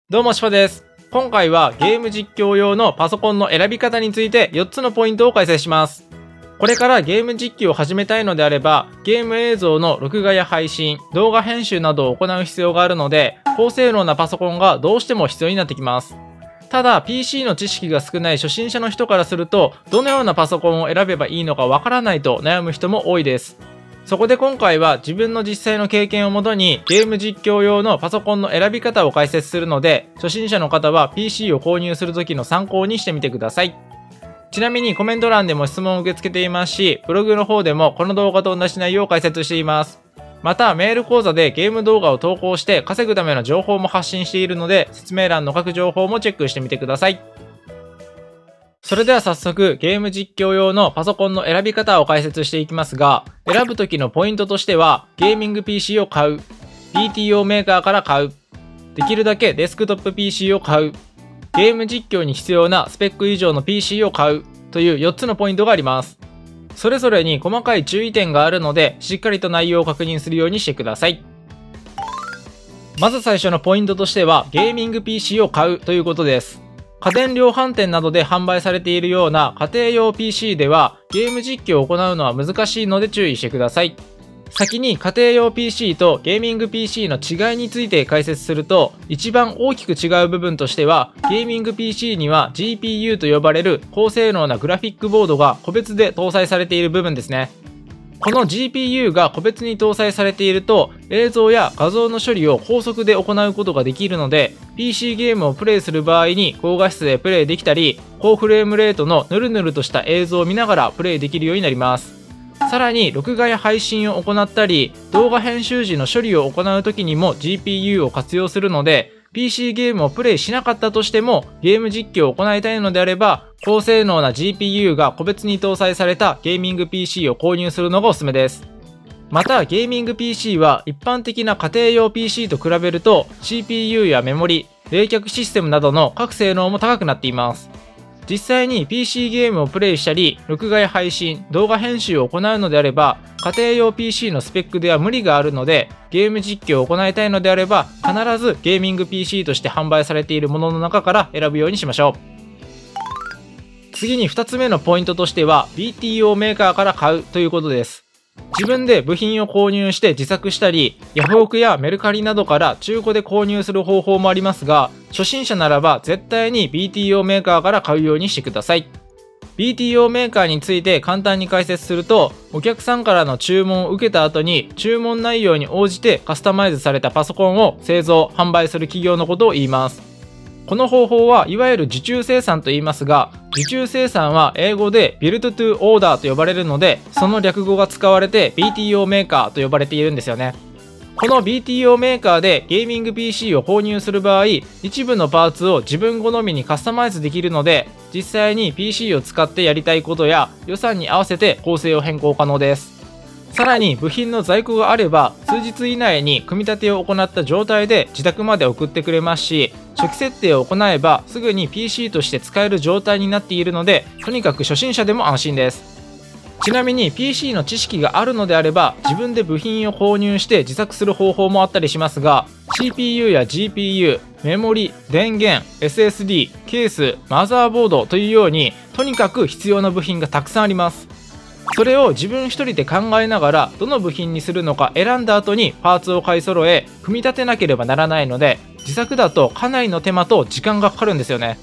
どうもしばです。今回はゲーム実況用のパソコンの選び方について4つのポイントを解説します。これからゲーム実況を始めたいのであれば、ゲーム映像の録画や配信、動画編集などを行う必要があるので、高性能なパソコンがどうしても必要になってきます。ただ PC の知識が少ない初心者の人からすると、どのようなパソコンを選べばいいのかわからないと悩む人も多いです。そこで今回は自分の実際の経験をもとにゲーム実況用のパソコンの選び方を解説するので、初心者の方は PC を購入する時の参考にしてみてください。ちなみにコメント欄でも質問を受け付けていますし、ブログの方でもこの動画と同じ内容を解説しています。またメール講座でゲーム動画を投稿して稼ぐための情報も発信しているので、説明欄の各情報もチェックしてみてください。それでは早速ゲーム実況用のパソコンの選び方を解説していきますが、選ぶ時のポイントとしては、ゲーミング PC を買う、BTO メーカーから買う、できるだけデスクトップ PC を買う、ゲーム実況に必要なスペック以上の PC を買うという4つのポイントがあります。それぞれに細かい注意点があるので、しっかりと内容を確認するようにしてください。まず最初のポイントとしては、ゲーミング PC を買うということです。家電量販店などで販売されているような家庭用 PC ではゲーム実況を行うのは難しいので注意してください。先に家庭用 PC とゲーミング PC の違いについて解説すると、一番大きく違う部分としては、ゲーミング PC には GPU と呼ばれる高性能なグラフィックボードが個別で搭載されている部分ですね。この GPU が個別に搭載されていると、映像や画像の処理を高速で行うことができるので、PC ゲームをプレイする場合に高画質でプレイできたり、高フレームレートのヌルヌルとした映像を見ながらプレイできるようになります。さらに録画や配信を行ったり、動画編集時の処理を行う時にも GPU を活用するので、PC ゲームをプレイしなかったとしてもゲーム実況を行いたいのであれば、高性能な GPU が個別に搭載されたゲーミング PC を購入するのがおすすめです。またゲーミング PC は一般的な家庭用 PC と比べると CPU やメモリ、冷却システムなどの各性能も高くなっています。実際に PC ゲームをプレイしたり、録画や配信、動画編集を行うのであれば、家庭用 PC のスペックでは無理があるので、ゲーム実況を行いたいのであれば、必ずゲーミング PC として販売されているものの中から選ぶようにしましょう。次に2つ目のポイントとしては、BTO メーカーから買うということです。自分で部品を購入して自作したり、ヤフオクやメルカリなどから中古で購入する方法もありますが、初心者ならば絶対に BTO メーカーから買うようにしてください。BTO メーカーについて簡単に解説すると、お客さんからの注文を受けた後に注文内容に応じてカスタマイズされたパソコンを製造・販売する企業のことを言います。この方法はいわゆる受注生産と言いますが、受注生産は英語で Build to Order と呼ばれるので、その略語が使われて BTO メーカーと呼ばれているんですよね。この BTO メーカーでゲーミング PC を購入する場合、一部のパーツを自分好みにカスタマイズできるので、実際に PC を使ってやりたいことや予算に合わせて構成を変更可能です。さらに部品の在庫があれば、数日以内に組み立てを行った状態で自宅まで送ってくれますし、初期設定を行えばすぐに PC として使える状態になっているので、とにかく初心者でも安心です。ちなみに PC の知識があるのであれば、自分で部品を購入して自作する方法もあったりしますが、 CPU や GPU、メモリ、電源、SSD、ケース、マザーボードというように、とにかく必要な部品がたくさんあります。それを自分一人で考えながらどの部品にするのか選んだ後にパーツを買い揃え組み立てなければならないので、自作だとかなりの手間と時間がかかるんですよね。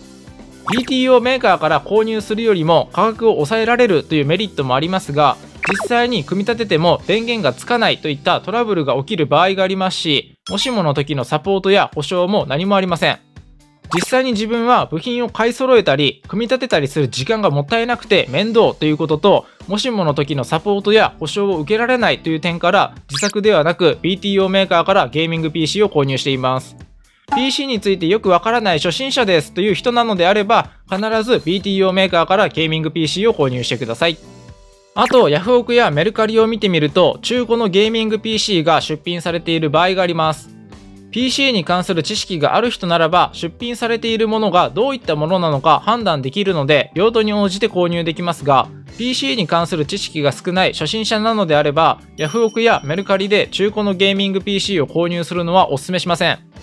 BTO メーカーから購入するよりも価格を抑えられるというメリットもありますが、実際に組み立てても電源がつかないといったトラブルが起きる場合がありますし、もしもの時のサポートや保証も何もありません。実際に自分は部品を買い揃えたり組み立てたりする時間がもったいなくて面倒ということと、もしもの時のサポートや保証を受けられないという点から自作ではなく BTO メーカーからゲーミング PC を購入しています。 PC についてよくわからない初心者ですという人なのであれば、必ず BTO メーカーからゲーミング PC を購入してください。あとヤフオクやメルカリを見てみると、中古のゲーミング PC が出品されている場合があります。PC に関する知識がある人ならば、出品されているものがどういったものなのか判断できるので、用途に応じて購入できますが、PC に関する知識が少ない初心者なのであれば、ヤフオクやメルカリで中古のゲーミング PC を購入するのはお勧めしません。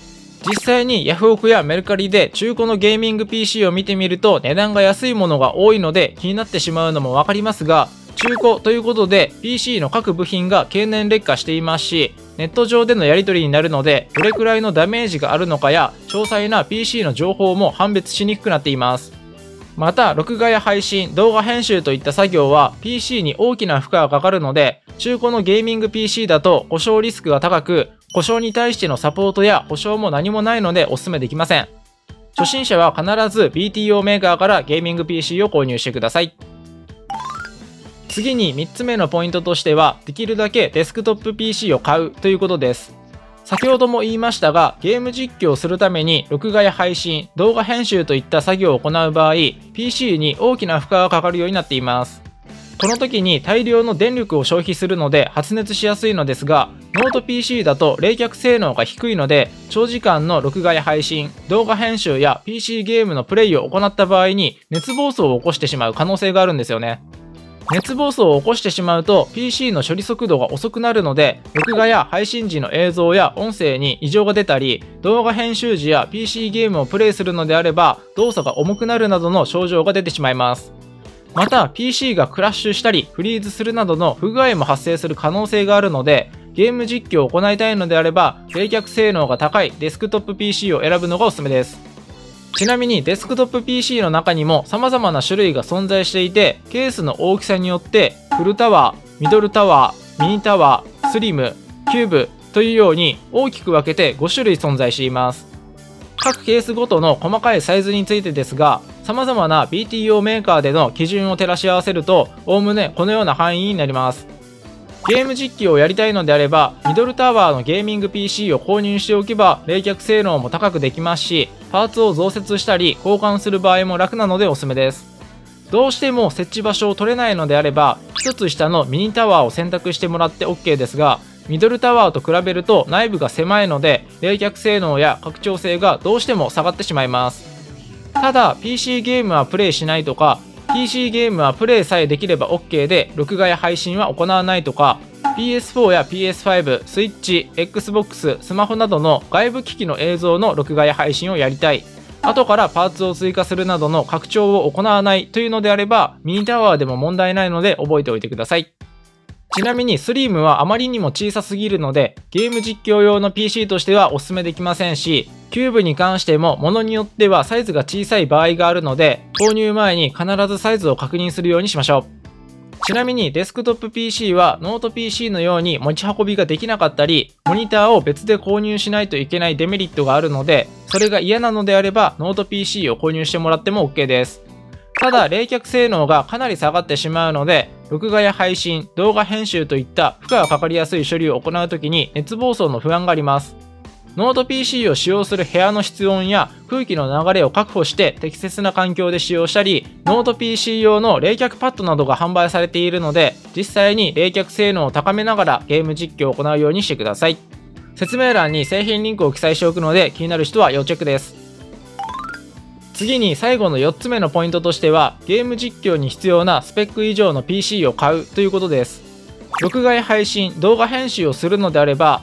実際にヤフオクやメルカリで中古のゲーミング PC を見てみると値段が安いものが多いので気になってしまうのもわかりますが、中古ということで PC の各部品が経年劣化していますし、ネット上でのやり取りになるのでどれくらいのダメージがあるのかや詳細な PC の情報も判別しにくくなっています。また録画や配信、動画編集といった作業は PC に大きな負荷がかかるので、中古のゲーミング PC だと故障リスクが高く、故障に対してのサポートや保証も何もないのでお勧めできません。初心者は必ず BTO メーカーからゲーミング PC を購入してください。次に3つ目のポイントとしては、できるだけデスクトップ PC を買うということです。先ほども言いましたが、ゲーム実況をするために録画や配信、動画編集といった作業を行う場合、PC に大きな負荷がかかるようになっています。この時に大量の電力を消費するので発熱しやすいのですが、ノート PC だと冷却性能が低いので、長時間の録画や配信、動画編集や PC ゲームのプレイを行った場合に熱暴走を起こしてしまう可能性があるんですよね。熱暴走を起こしてしまうと PC の処理速度が遅くなるので、録画や配信時の映像や音声に異常が出たり、動画編集時や PC ゲームをプレイするのであれば動作が重くなるなどの症状が出てしまいます。また PC がクラッシュしたりフリーズするなどの不具合も発生する可能性があるので、ゲーム実況を行いたいのであれば冷却性能が高いデスクトップ PC を選ぶのがおすすめです。ちなみにデスクトップ PC の中にも様々な種類が存在していて、ケースの大きさによってフルタワー、ミドルタワー、ミニタワー、スリム、キューブというように大きく分けて5種類存在しています。各ケースごとの細かいサイズについてですが、様々な BTO メーカーでの基準を照らし合わせると、おおむねこのような範囲になります。ゲーム実況をやりたいのであれば、ミドルタワーのゲーミング PC を購入しておけば冷却性能も高くできますし、パーツを増設したり交換する場合も楽なのでおすすめです。どうしても設置場所を取れないのであれば、一つ下のミニタワーを選択してもらって OK ですが、ミドルタワーと比べると内部が狭いので冷却性能や拡張性がどうしても下がってしまいます。ただ PC ゲームはプレイしないとか、 PC ゲームはプレイさえできれば OK で録画や配信は行わないとか、 PS4 や PS5、スイッチ、Xbox、スマホなどの外部機器の映像の録画や配信をやりたい、後からパーツを追加するなどの拡張を行わないというのであれば、ミニタワーでも問題ないので覚えておいてください。ちなみにスリームはあまりにも小さすぎるので、ゲーム実況用の PC としてはお勧めできませんし、キューブに関しても物によってはサイズが小さい場合があるので、購入前に必ずサイズを確認するようにしましょう。ちなみにデスクトップ PC はノート PC のように持ち運びができなかったり、モニターを別で購入しないといけないデメリットがあるので、それが嫌なのであればノート PC を購入してもらっても OK です。ただ冷却性能がかなり下がってしまうので、録画や配信、動画編集といった負荷がかかりやすい処理を行うときに熱暴走の不安があります。ノート PC を使用する部屋の室温や空気の流れを確保して適切な環境で使用したり、ノート PC 用の冷却パッドなどが販売されているので、実際に冷却性能を高めながらゲーム実況を行うようにしてください。説明欄に製品リンクを記載しておくので、気になる人は要チェックです。次に最後の4つ目のポイントとしては、ゲーム実況に必要なスペック以上の PC を買うということです。録画や配信、動画編集をするのであれば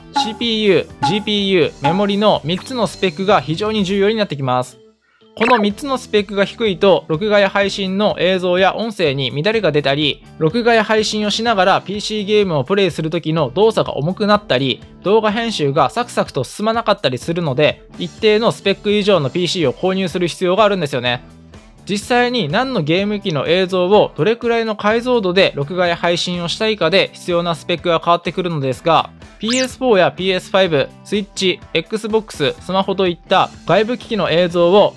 CPU、GPU、メモリの3つのスペックが非常に重要になってきます。この3つのスペックが低いと、録画や配信の映像や音声に乱れが出たり、録画や配信をしながら PC ゲームをプレイする時の動作が重くなったり、動画編集がサクサクと進まなかったりするので、一定のスペック以上の PC を購入する必要があるんですよね。実際に何のゲーム機の映像をどれくらいの解像度で録画や配信をしたいかで必要なスペックが変わってくるのですが、PS4 や PS5、スイッチ、Xbox、スマホといった外部機器の映像を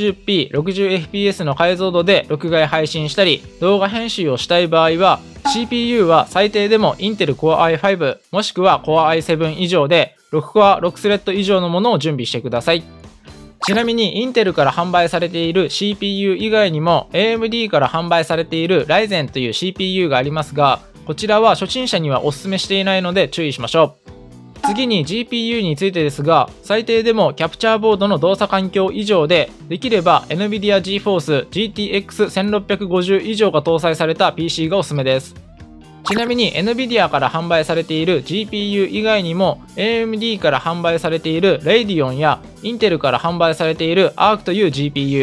1080p、60fps の解像度で録画や配信したり、動画編集をしたい場合は、CPU は最低でも Intel Core i5 もしくは Core i7 以上で6コア6スレッド以上のものを準備してください。ちなみにインテルから販売されている CPU 以外にも AMD から販売されている Ryzen という CPU がありますが、こちらは初心者にはお勧めしていないので注意しましょう。次に GPU についてですが、最低でもキャプチャーボードの動作環境以上で、できれば NVIDIA GeForce GTX 1650以上が搭載された PC がおすすめです。 ちなみに NVIDIA から販売されている GPU 以外にも AMD から販売されている Radeon や Intel から販売されている Arc という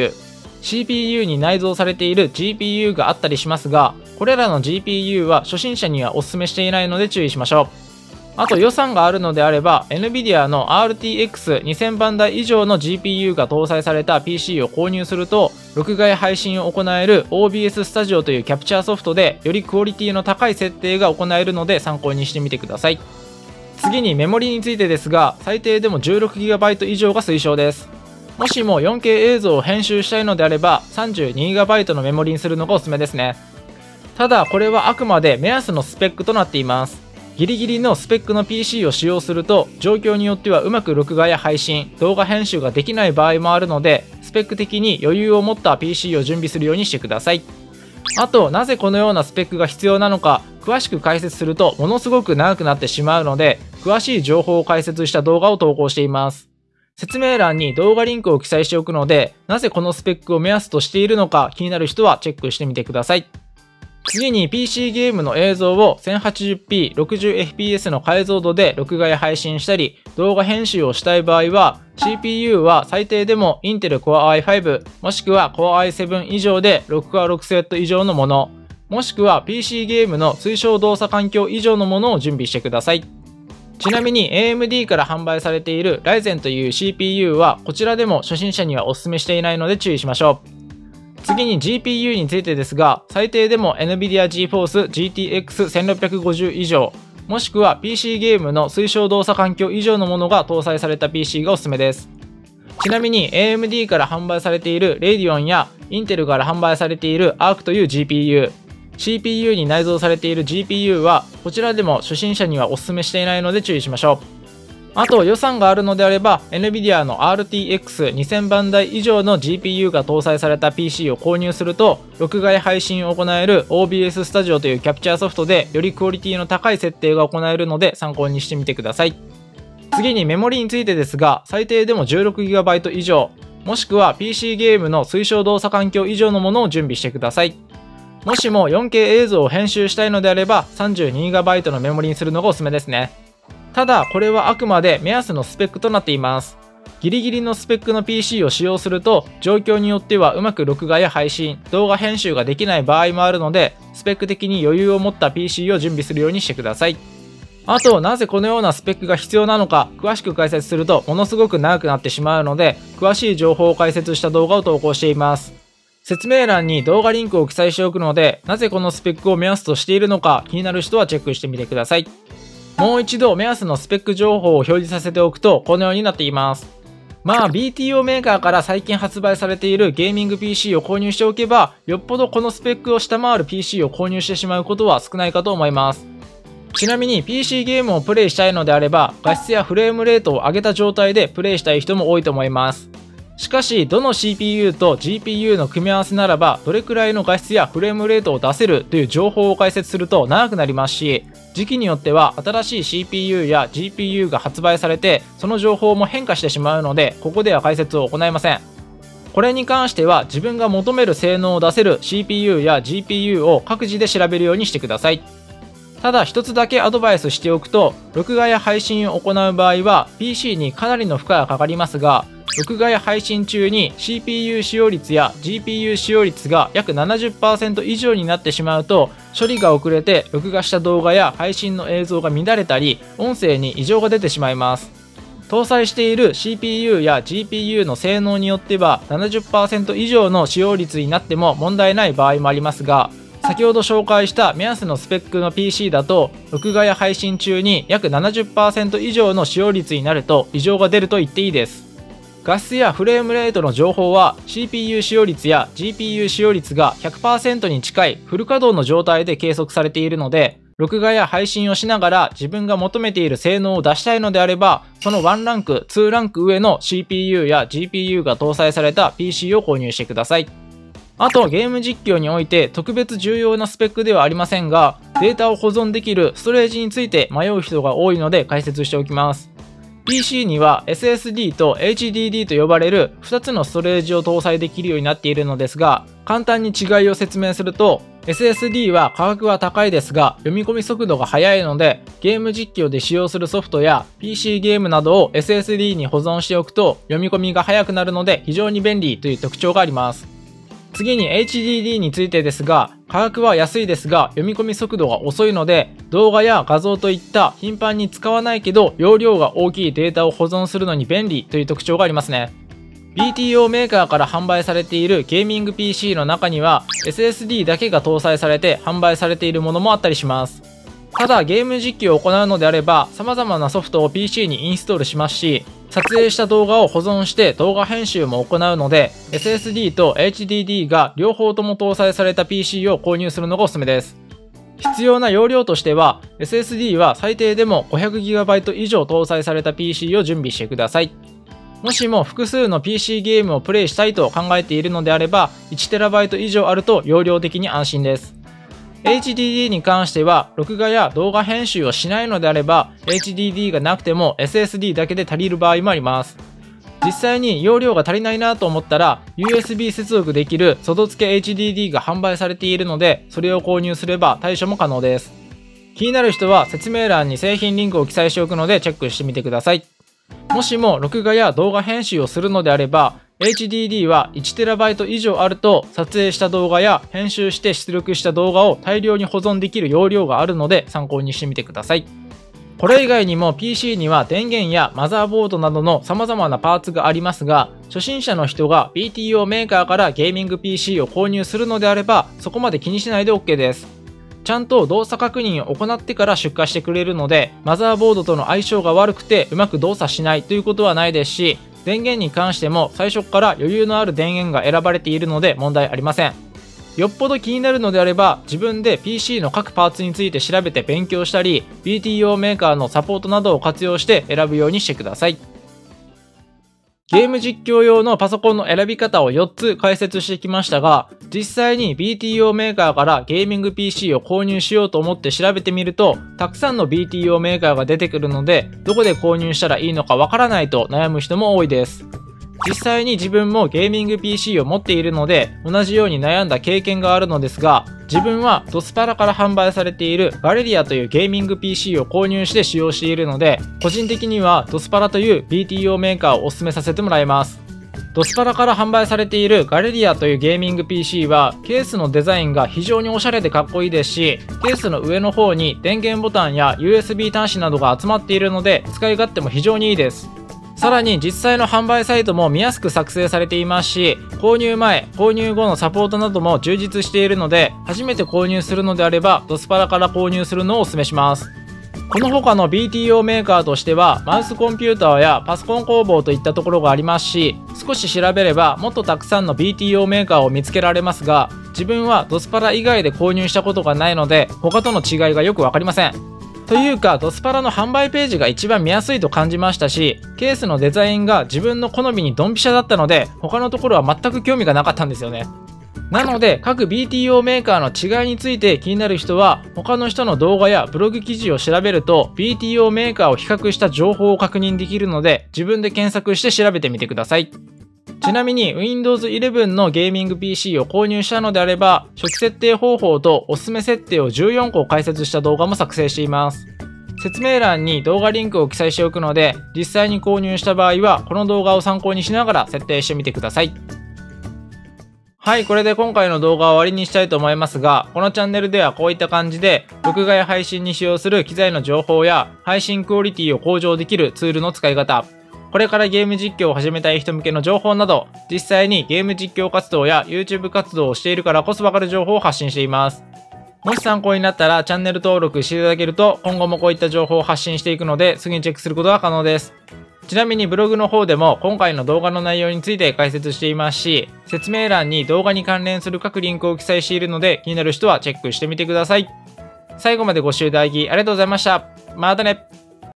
GPU、CPU に内蔵されている GPU があったりしますが、これらの GPU は初心者にはお勧めしていないので注意しましょう。あと予算があるのであれば NVIDIA の RTX2000 番台以上の GPU が搭載された PC を購入すると、録画や配信を行える OBS Studio というキャプチャーソフトでよりクオリティの高い設定が行えるので参考にしてみてください。次にメモリについてですが、最低でも 16GB 以上が推奨です。もしも 4K 映像を編集したいのであれば 32GB のメモリにするのがおすすめですね。ただこれはあくまで目安のスペックとなっています。ギリギリのスペックの PC を使用すると、状況によってはうまく録画や配信、動画編集ができない場合もあるので、スペック的に余裕を持った PC を準備するようにしてください。あと、なぜこのようなスペックが必要なのか、詳しく解説するとものすごく長くなってしまうので、詳しい情報を解説した動画を投稿しています。説明欄に動画リンクを記載しておくので、なぜこのスペックを目安としているのか気になる人はチェックしてみてください。次に PC ゲームの映像を 1080p、60fps の解像度で録画や配信したり、動画編集をしたい場合は、CPU は最低でも Intel Core i5、もしくは Core i7 以上で6コア6セット以上のもの、もしくは PC ゲームの推奨動作環境以上のものを準備してください。ちなみに AMD から販売されている Ryzen という CPU は、こちらでも初心者にはお勧めしていないので注意しましょう。次に GPU についてですが、最低でも NVIDIA GeForce GTX 1650以上、もしくは PC ゲームの推奨動作環境以上のものが搭載された PC がおすすめです。ちなみに AMD から販売されている Radeon や Intel から販売されている Arc という GPU、CPU に内蔵されている GPU は、こちらでも初心者にはお勧めしていないので注意しましょう。あと予算があるのであれば NVIDIA の RTX2000 番台以上の GPU が搭載された PC を購入すると、録画や配信を行える OBS Studio というキャプチャーソフトでよりクオリティの高い設定が行えるので参考にしてみてください。次にメモリについてですが、最低でも 16GB 以上、もしくは PC ゲームの推奨動作環境以上のものを準備してください。もしも 4K 映像を編集したいのであれば 32GB のメモリにするのがおすすめですね。ただこれはあくまで目安のスペックとなっています。ギリギリのスペックの PC を使用すると、状況によってはうまく録画や配信、動画編集ができない場合もあるので、スペック的に余裕を持った PC を準備するようにしてください。あと、なぜこのようなスペックが必要なのか詳しく解説するとものすごく長くなってしまうので、詳しい情報を解説した動画を投稿しています。説明欄に動画リンクを記載しておくので、なぜこのスペックを目安としているのか気になる人はチェックしてみてください。もう一度目安のスペック情報を表示させておくとこのようになっています。BTO メーカーから最近発売されているゲーミング PC を購入しておけば、よっぽどこのスペックを下回る PC を購入してしまうことは少ないかと思います。ちなみに PC ゲームをプレイしたいのであれば、画質やフレームレートを上げた状態でプレイしたい人も多いと思います。しかし、どの CPU と GPU の組み合わせならば、どれくらいの画質やフレームレートを出せるという情報を解説すると長くなりますし、時期によっては新しい CPU や GPU が発売されて、その情報も変化してしまうので、ここでは解説を行いません。これに関しては自分が求める性能を出せる CPU や GPU を各自で調べるようにしてください。ただ一つだけアドバイスしておくと、録画や配信を行う場合は PC にかなりの負荷がかかりますが、録画や配信中に CPU 使用率や GPU 使用率が約 70% 以上になってしまうと、処理が遅れて録画した動画や配信の映像が乱れたり、音声に異常が出てしまいます。搭載している CPU や GPU の性能によっては 70% 以上の使用率になっても問題ない場合もありますが、先ほど紹介した目安のスペックの PC だと、録画や配信中に約 70% 以上の使用率になると異常が出ると言っていいです。画質やフレームレートの情報は CPU 使用率や GPU 使用率が 100% に近いフル稼働の状態で計測されているので、録画や配信をしながら自分が求めている性能を出したいのであれば、その1ランク、2ランク上の CPU や GPU が搭載された PC を購入してください。あと、ゲーム実況において特別重要なスペックではありませんが、データを保存できるストレージについて迷う人が多いので解説しておきます。PC には SSD と HDD と呼ばれる2つのストレージを搭載できるようになっているのですが、簡単に違いを説明すると、 SSD は価格は高いですが、読み込み速度が速いので、ゲーム実況で使用するソフトや PC ゲームなどを SSD に保存しておくと読み込みが速くなるので非常に便利という特徴があります。次に HDD についてですが、価格は安いですが読み込み速度が遅いので、動画や画像といった頻繁に使わないけど容量が大きいデータを保存するのに便利という特徴がありますね。BTO メーカーから販売されているゲーミング PC の中には SSD だけが搭載されて販売されているものもあったりします。ただゲーム実況を行うのであれば様々なソフトを PC にインストールしますし、撮影した動画を保存して動画編集も行うので SSD と HDD が両方とも搭載された PC を購入するのがおすすめです。必要な容量としては SSD は最低でも 500GB 以上搭載された PC を準備してください。もしも複数の PC ゲームをプレイしたいと考えているのであれば 1TB 以上あると容量的に安心です。HDD に関しては録画や動画編集をしないのであれば HDD がなくても SSD だけで足りる場合もあります。実際に容量が足りないなと思ったら USB 接続できる外付け HDD が販売されているのでそれを購入すれば対処も可能です。気になる人は説明欄に製品リンクを記載しておくのでチェックしてみてください。もしも録画や動画編集をするのであれば HDD は 1TB 以上あると撮影した動画や編集して出力した動画を大量に保存できる容量があるので参考にしてみてください。これ以外にも PC には電源やマザーボードなどの様々なパーツがありますが、初心者の人が BTO メーカーからゲーミング PC を購入するのであればそこまで気にしないで OK です。ちゃんと動作確認を行ってから出荷してくれるので、マザーボードとの相性が悪くてうまく動作しないということはないですし、電源に関しても最初から余裕のある電源が選ばれているので問題ありません。よっぽど気になるのであれば自分で PC の各パーツについて調べて勉強したり BTO メーカーのサポートなどを活用して選ぶようにしてください。ゲーム実況用のパソコンの選び方を4つ解説してきましたが、実際に BTO メーカーからゲーミング PC を購入しようと思って調べてみると、たくさんの BTO メーカーが出てくるので、どこで購入したらいいのかわからないと悩む人も多いです。実際に自分もゲーミング PC を持っているので、同じように悩んだ経験があるのですが、自分はドスパラから販売されているガレリアというゲーミング PC を購入して使用しているので、個人的にはドスパラという BTO メーカーをお勧めさせてもらいます。ドスパラから販売されているガレリアというゲーミング PC はケースのデザインが非常におしゃれでかっこいいですし、ケースの上の方に電源ボタンや USB 端子などが集まっているので使い勝手も非常にいいです。さらに実際の販売サイトも見やすく作成されていますし、購入前、購入後のサポートなども充実しているので、初めて購入するのであればドスパラから購入するのをお勧めします。この他の BTO メーカーとしてはマウスコンピューターやパソコン工房といったところがありますし、少し調べればもっとたくさんの BTO メーカーを見つけられますが、自分はドスパラ以外で購入したことがないので他との違いがよくわかりません。というかドスパラの販売ページが一番見やすいと感じましたし、ケースのデザインが自分の好みにドンピシャだったので他のところは全く興味がなかったんですよね。なので各 BTO メーカーの違いについて気になる人は他の人の動画やブログ記事を調べると BTO メーカーを比較した情報を確認できるので自分で検索して調べてみてください。ちなみに Windows 11のゲーミング PC を購入したのであれば初期設定方法とおすすめ設定を14個解説した動画も作成しています。説明欄に動画リンクを記載しておくので実際に購入した場合はこの動画を参考にしながら設定してみてください。はい、これで今回の動画は終わりにしたいと思いますが、このチャンネルではこういった感じで録画や配信に使用する機材の情報や配信クオリティを向上できるツールの使い方、これからゲーム実況を始めたい人向けの情報など、実際にゲーム実況活動や YouTube 活動をしているからこそわかる情報を発信しています。もし参考になったらチャンネル登録していただけると今後もこういった情報を発信していくのですぐにチェックすることが可能です。ちなみにブログの方でも今回の動画の内容について解説していますし、説明欄に動画に関連する各リンクを記載しているので気になる人はチェックしてみてください。最後までご視聴いただきありがとうございました。またね。